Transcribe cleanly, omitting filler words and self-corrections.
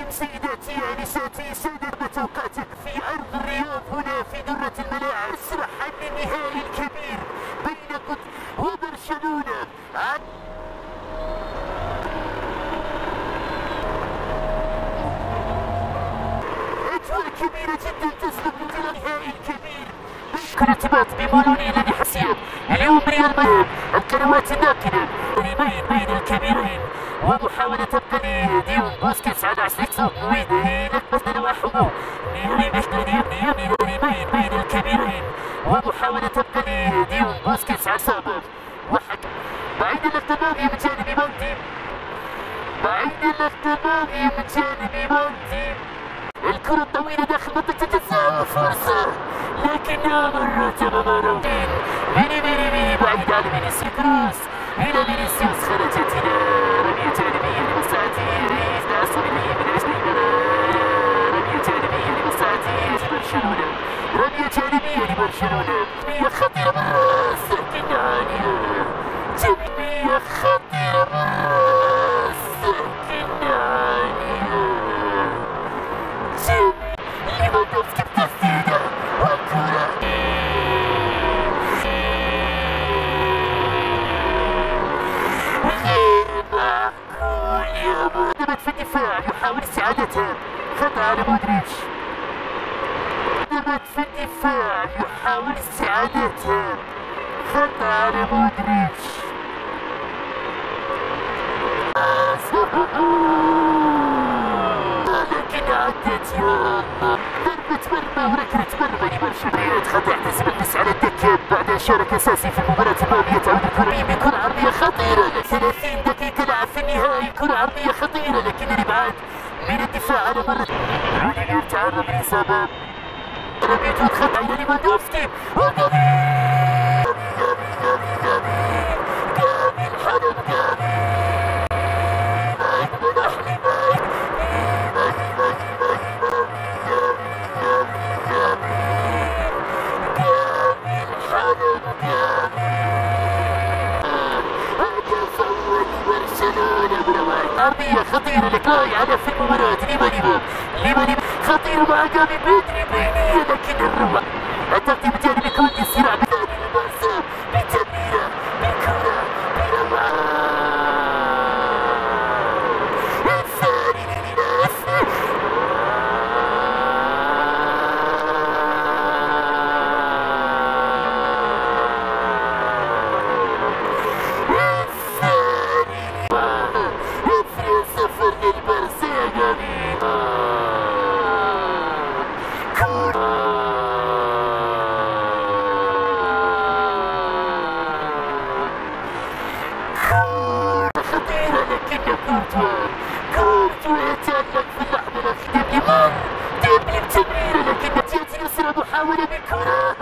سيداتي آنساتي سادة توقيتك في أرض الرياض هنا في درة الملاعب مسرحا للنهائي الكبير بين وبرشلونة. أجواء كبيرة جدا تسبق إلى النهائي الكبير. كل ارتباط بمولوني الذي حسيا اليوم ريال مدريد القنوات الناكنة بين الكبيرين ومحاولة تبقى ديون بوسكيتس على عسلته مويد لقبة نواحبه نهائي مشدود بين الكبيرين ومحاولة تبقى ديون بوسكيتس على صابر وحكم بعيد الاقتراب من جانب مالدي من جانب مالدي. الكرة الطويلة داخل منطقة الجزاء فرصة لكنها مرت أمام ميني بعيد عن فينيسيوس كروس إلى فينيسيوس خرجت إلى رمية جانبية لمساعدة رئيس ناصر من أجل رمية جانبية لمساعدة برشلونة رمية خطيرة بالراس لكنها عالية جميع خطيرة بالراس لكنها عالية ليفاندوفسكي بتسديدة والكرة غير معقول يا مهدمت في الدفاع يحاول استعادتها خطأ على مودريتش. هدمت في الدفاع يحاول استعادتها خطأ على مودريتش. لكن عدت يا الله ضربة مرمى وركلة مرمى لبرشلونة. خطأ يحتسب اللمس على الدكة بعد شارك أساسي في المباراة الماضية. تعود الكرة بكرة عرضية خطيرة 30 دقيقة لعب في النهائي. كرة عرضية خطيرة لكن الإبعاد من الدفاع على مرة روديجر تعرض للإصابة. رمية خطأ إلى ليفاندوفسكي وجميل حرم أرضية خطيرة لكلاي هدف في المباراة. ليماني خطير مع جافي بدري بينية لكن الروح التقديم الجانبي كوندي الصراع بثاني للبارسا بتمريرة بالكرة بروعة الثاني للناس كورتوا يتألق في اللحظة الأخيرة لمر دبل بتمريرة لكن تأتي يسرى محاولة بالكرة.